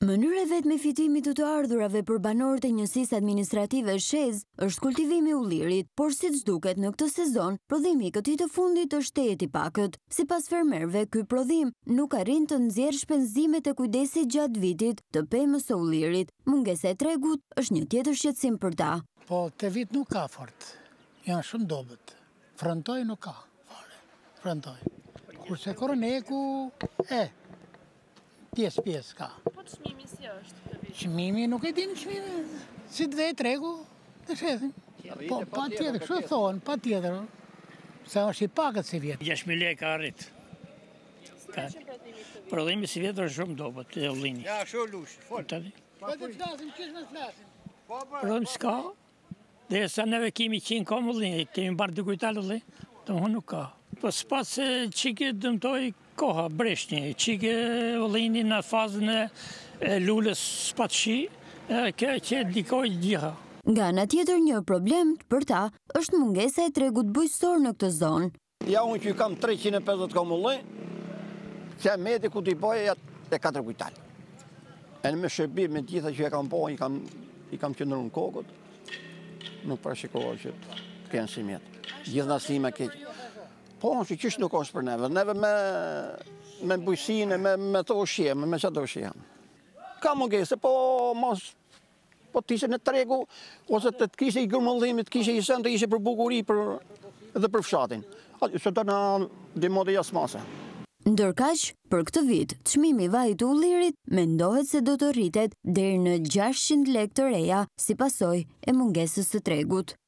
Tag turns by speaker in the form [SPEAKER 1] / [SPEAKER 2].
[SPEAKER 1] Mënyra e vetme e fitimit të ardhurave për banorët e njësisë administrative Shez është kultivimi i ullirit, por siç duket në këtë sezon, prodhimi i këtij të fundit është tejet i pakët. Sipas fermerëve, ky prodhim nuk arrin të nxjerrë shpenzimet e kujdesit gjatë vitit të pemës së ullirit. Mungesa e tregut është një tjetër shqetësim për ta.
[SPEAKER 2] Po, te vit nuk ka fort. Janë shumë dobët. Frontoj nuk ka fare. Frontoj. Kurse koroneku pjesë ka.
[SPEAKER 3] Po çmimi si është këtë vit?
[SPEAKER 2] Çmimi nuk e din çmimi. Si të vej tregu, të shedhin. Po, pa tjetër, kështu thonë, pa tjetër. Se është i pakët si vjetë.
[SPEAKER 4] 6.000 lekë ka arrit. Prodhimi si vjetë është shumë dobët e ullini.
[SPEAKER 5] Ja, shumë lush.
[SPEAKER 2] Po të flasim, qështë me flasim?
[SPEAKER 4] Prodhim s'ka. Dhe sa neve kemi 100 kom ullini, kemi barë 2 kujtal ullini, të më nuk ka. Po s'pas se qike dëmtoj koha, breshni, qike ullini në fazën e lullës s'pat shi, kjo që dikoj gjitha.
[SPEAKER 1] Nga ana tjetër, një problem për ta është mungesa e tregut bujqësor në këtë zonë.
[SPEAKER 5] Ja, unë që kam 350 kom ulli, që meti ku t'i boje e 4 kujtal. E në me shërbim me gjitha që e kam po, i kam qëndru në kokët, nuk përshikohë që të kënë si mjetë. Gjithë nësime keqë. Po, që qështë nuk është për neve. Neve me bujësine, me të ushjemë, me që të ushjemë. Ka mungese, po mos po t'ishe në tregu, ose të kishe i gërmëllimit, kishe i sen të ishe për bukuri dhe për fshatin. Se të në dimode jasmase.
[SPEAKER 1] Ndërkaq, për këtë vit, çmimi i vajit të ullirit mendohet se do të rritet deri në 600 lekë të reja si pasojë e mungesës së tregut.